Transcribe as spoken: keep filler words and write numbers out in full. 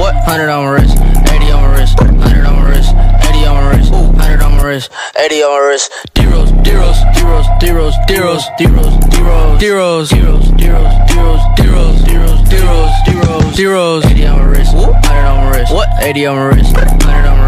What? Hundred on my wrist, eighty on my wrist, hundred on my wrist, eighty on my wrist, hundred on my wrist, eighty on my wrist. Zeros, zeros, zeros, zeros, zeros, zeros, zeros, zeros, zeros, zeros, zeros, zeros, zeros, zeros, zeros, zeros. Eighty on my wrist, hundred on my wrist. What? Eighty on my wrist, hundred on my wrist.